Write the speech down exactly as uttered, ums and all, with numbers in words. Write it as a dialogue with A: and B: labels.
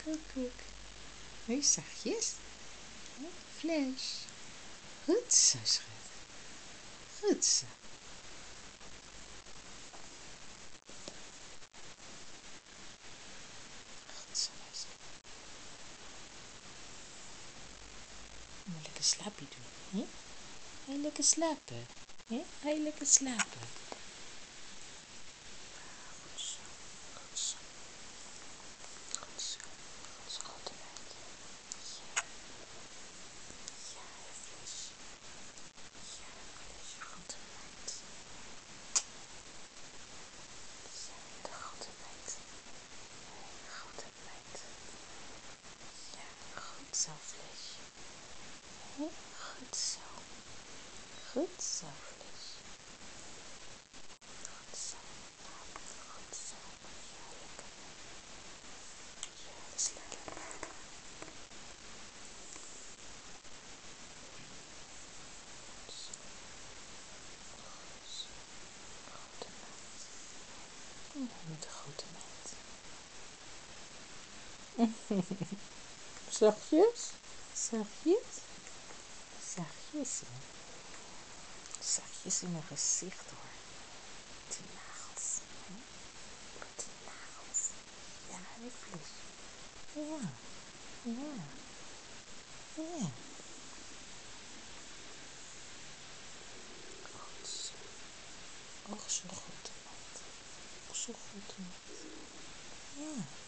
A: Koek, koek. Nu zachtjes. Flash. Goed zo, schat. Goed zo. Goed zo, meisje. Moet lekker slaapje doen, hè? Ga je lekker slapen, hè? Ga je lekker slapen. Goed zo, goed zo. Goed zo, goed zo, goed eruit. Ja. Ja, Flash. Ja, Flash, goed eruit. Ja, de goed eruit. Goed eruit. Ja, goed zo, Flash. He? Goed zo. Goed zo, Flash. Goed zo. Goed zo. Ja, lekker. Ja, dat is lekker. Goed zo. Goed zo. Goed eruit. Met de grote meid. Zachtjes? Zachtjes? Zachtjes, hè? Zachtjes in mijn gezicht, hoor. Met die nagels. Hè? Met die nagels. Ja, hè, Flash? Ja. Ja. Ja. Goed zo. Och, zo goed, meid. Och, zo goed, meid. Ja.